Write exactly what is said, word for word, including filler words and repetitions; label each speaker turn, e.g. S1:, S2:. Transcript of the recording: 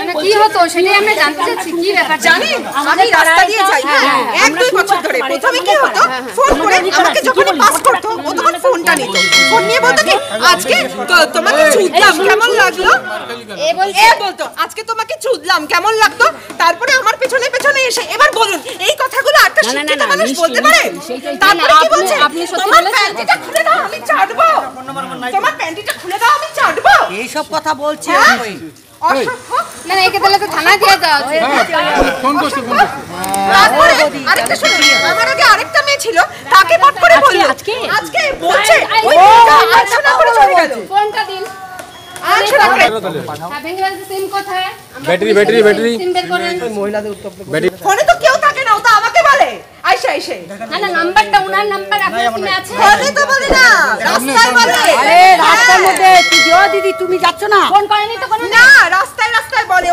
S1: কি হতো সেটাই আমরা জানতে চাচ্ছি কি ব্যাপার
S2: জানেন আমি রাস্তা দিয়ে যাই হ্যাঁ এক দুই বছর ধরে প্রথমে কি হতো ফোন করে আমাকে যখন পাস করতো ও তখন ফোনটা নিত ফোন নিয়ে বলতো কি আজকে তোমাকে চুদলাম কেমন লাগলো এ বল এ বলতো আজকে তোমাকে চুদলাম কেমন লাগতো তারপরে আমার পেছনে পেছনে এসে এবার বলুন এই কথাগুলো একটা শিক্ষিত মানুষ বলতে পারে তারপরে কি বলছে তোমার প্যান্টিটা খুলে দাও আমি চাটবো তোমার প্যান্টিটা খুলে দাও আমি চাটবো
S3: এই সব কথা বলছে ওই
S1: না না একে তাহলে তো থানায় দিয়ে দাও
S4: ফোন করতে ফোন করতে
S2: তারপরে আরেকটা শুনুন আমার আগে আরেকটা মেয়ে ছিল তাকে পট করে বলল আজকে আজকে বলছে ওই আলোচনা করে চলে গেল
S1: ফোনটা দিন
S2: আলোচনা করে
S1: হ্যাঁ ভেঙ্গিবাজে সিম কোথায়
S4: ব্যাটারি ব্যাটারি ব্যাটারি
S1: সিম বের করেন
S3: মহিলাদের উত্তপ্ত
S4: ব্যাটারি
S2: ফোনে তো কেউ থাকে না ও তো আমাকে বলে আইসা আইসা
S1: না না নাম্বারটা ওনার নাম্বার আপনার সিমে আছে
S2: ফোনে তো বলে না রাস্তায় বলে
S3: আরে রাস্তার মধ্যে তুই দিও দিদি তুমি যাচ্ছ না
S1: ফোন করেনি তো কোনো
S2: না রাস্তায় রাস্তায় বলে